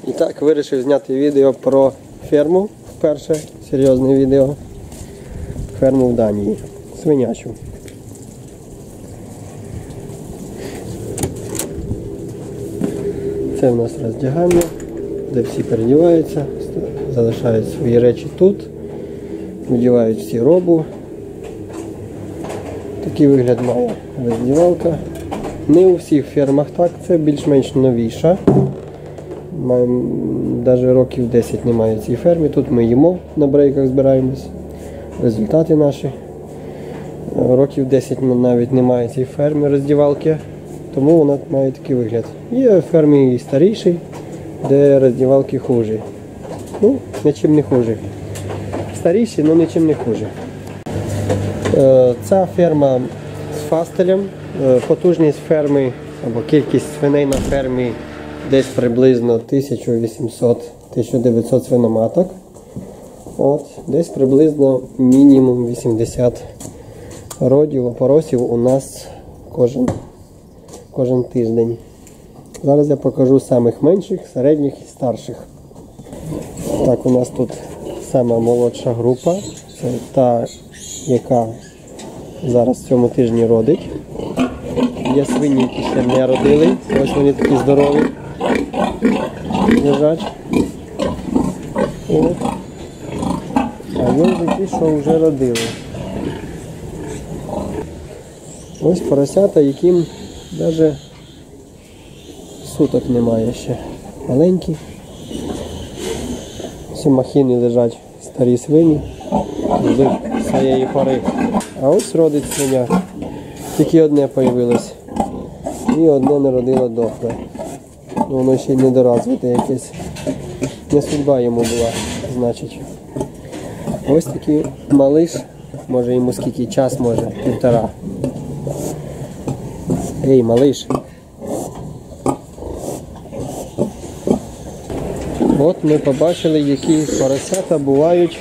І так, вирішив зняти відео про ферму, перше серйозне відео. Ферму в Данії, свинячу. Це в нас роздягання, де всі передіваються, залишають свої речі тут, вдівають всі робу. Такий вигляд має роздівалка. Не у всіх фермах так, це більш-менш новіша. Навіть років 10 немає в цій фермі. Тут ми їмо, на брейках збираємось. Результати наші. Років 10 навіть немає в цій фермі роздівалки, тому вона має такий вигляд. Є в фермі і старіший, де роздівалки хужі. Ну, нічим не хужі. Старіші, але нічим не хужі. Ця ферма з фастелем. Потужність ферми або кількість свиней на фермі десь приблизно 1800-1900 свиноматок. Десь приблизно мінімум 80 родів, опоросів у нас кожен тиждень. Зараз я покажу самих менших, середніх і старших. Так, у нас тут сама молодша група. Це та, яка зараз в цьому тижні родить. Є свині, які ще не родили. Ось вони такі здорові. Лежать. А є вже ті, що вже родили. Ось поросята, яким навіть суток немає ще. Маленькі. Всі махини лежать, старі свині з своєї пори. А ось родить свиня. Тільки одне з'явилось. І одне народило дохле. Воно ще й недоразвите якесь. Не судьба йому була, значить. Ось такий малиш. Може йому скільки час, може, 1,5. Ей, малиш. От ми побачили, які поросята бувають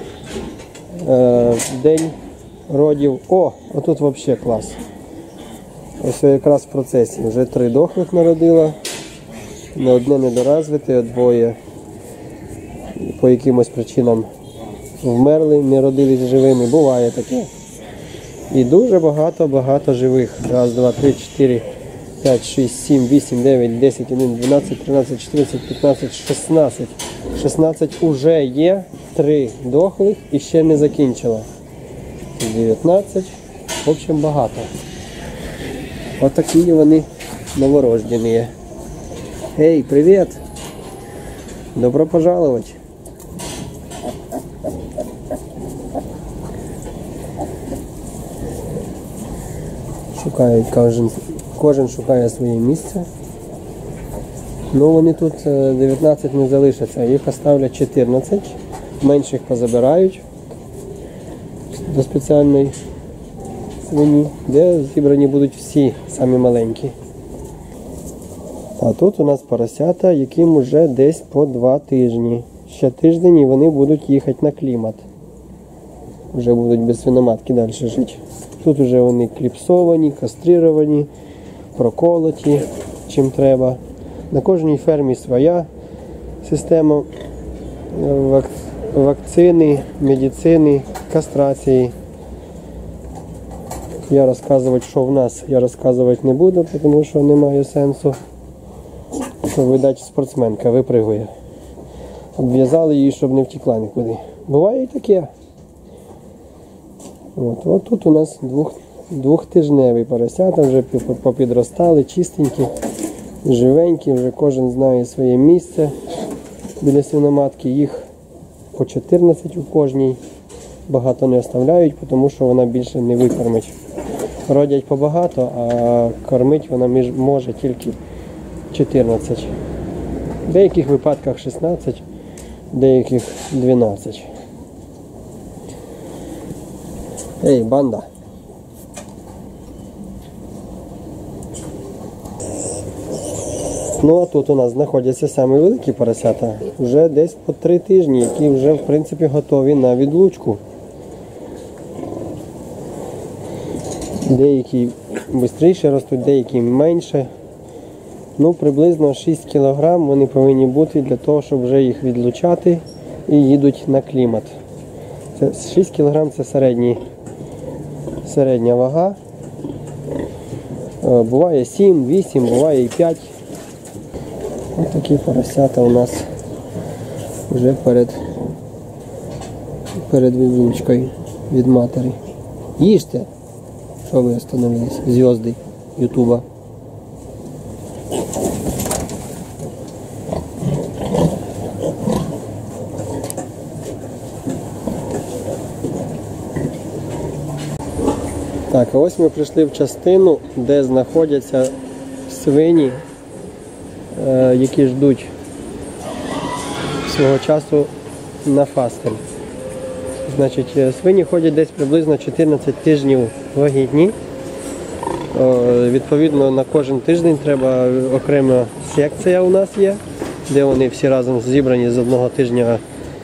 в день родів. О, отут взагалі клас. Ось якраз в процесі. Вже 3 дохлих народила. Не одне недоразвите, а 2 по якимось причинам вмерли, не родились живими. Буває таке. І дуже багато живих. 1, 2, 3, 4, 5, 6, 7, 8, 9, 10, 11, 12, 13, 14, 15, 16. 16 уже є, 3 дохлих і ще не закінчила. 19. В общем, багато. Отакі вони новорождені. Эй, привет! Добро пожаловать! Шукають, кожен шукає своє місце. Ну вони тут 19 не залишаться, їх оставлять 14. Менших позабирають до спеціальної свині, де зібрані будуть всі самі маленькі. А тут у нас поросята, яким вже десь по 2 тижні. Ще тиждень і вони будуть їхати на клімат. Вже будуть без свиноматки далі жити. Тут вже вони кліпсовані, кастрировані, проколоті, чим треба. На кожній фермі своя система вакцини, медицини, кастрації. Я розказувати, що в нас, я розказувати не буду, тому що немає сенсу. Видать, спортсменка випригує. Обв'язали її, щоб не втекла нікуди. Буває і таке. От тут у нас двохтижневі поросята, вже попідростали, чистенькі, живенькі, вже кожен знає своє місце біля свиноматки. Їх по 14 у кожній. Багато не оставляють, тому що вона більше не викормить. Родять побагато, а кормить вона може тільки 14. В деяких випадках 16, в деяких 12. Ей, банда! Ну а тут у нас знаходяться самі великі поросята. Вже десь по 3 тижні, які вже в принципі готові на відлучку. Деякі швидше ростуть, деякі менше. Ну, приблизно 6 кг вони повинні бути для того, щоб вже їх відлучати і їдуть на клімат. Це 6 кг це середня вага. Буває 7, 8, буває і 5. Ось такі поросята у нас вже перед відлучкою від матері. Їжте! Що ви остановились? Зв'язки Ютуба. Так, а ось ми прийшли в частину, де знаходяться свині, які ждуть свого часу на фастель. Значить, свині ходять десь приблизно 14 тижнів вагітні. Відповідно, на кожен тиждень треба окрема секція у нас є, де вони всі разом зібрані з одного тижня.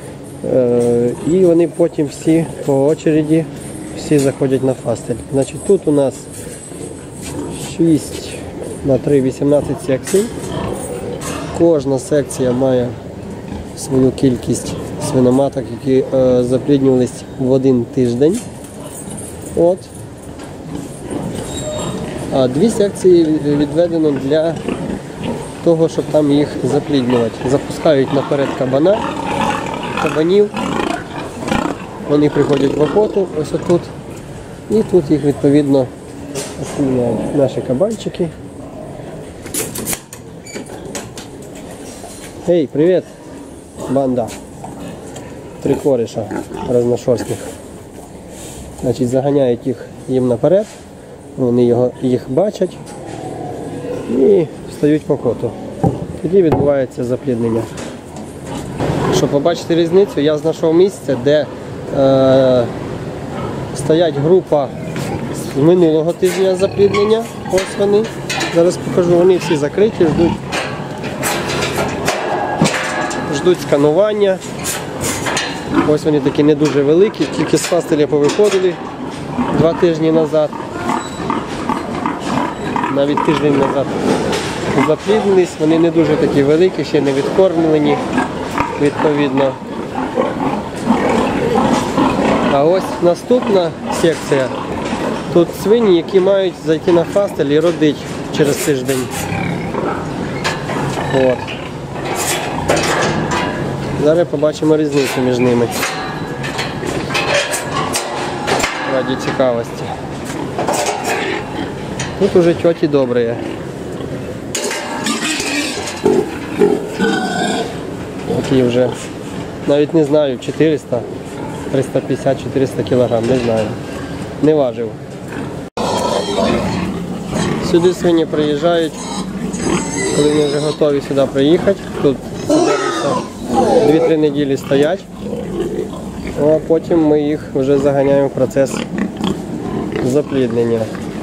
І вони потім всі по очереді всі заходять на фастель. Значить, тут у нас 6 на 3, 18 секцій. Кожна секція має свою кількість свиноматок, які запліднювались в один тиждень. От. А 2 секції відведено для того, щоб там їх запліднювати. Запускають наперед кабанів. Вони приходять в охоту, ось отут. І тут їх відповідно опліднюють наші кабанчики. Ей, привіт, банда! 3 кореша разношерстних. Значить, заганяють їм наперед, вони їх бачать і встають в охоту. Тоді відбувається запліднення. Щоб побачити різницю, я знайшов місце, де стоять група з минулого тижня запліднення. Ось вони. Зараз покажу, вони всі закриті, ждуть сканування. Ось вони такі не дуже великі, тільки з фастеля повиходили 2 тижні назад. Навіть тиждень назад запліднились, вони не дуже такі великі, ще не відкормлені, відповідно. А ось наступна секція. Тут свині, які мають зайти на фастель і родити через тиждень. От. Зараз побачимо різницю між ними. Раді цікавості. Тут уже тьоті добрі. Такі вже, навіть не знаю, 400, 350-400 кг, не знаю. Не важив. Сюди свині приїжджають, коли вони вже готові сюди приїхати. Тут 2-3 неділі стоять, а потім ми їх вже заганяємо в процес запліднення.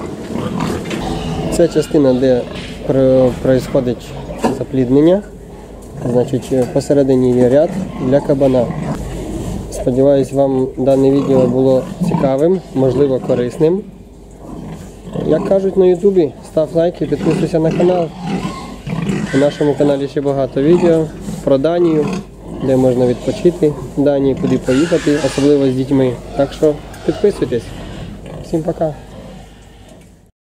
Це частина, де відбувається запліднення. Значить, посередині є ряд для кабана. Сподіваюсь, вам дане відео було цікавим, можливо корисним. Як кажуть на ютубі, став лайк і підписуйся на канал. У нашому каналі ще багато відео про Данію, де можна відпочити в Данії, куди поїхати, особливо з дітьми. Так що підписуйтесь. Всім пока.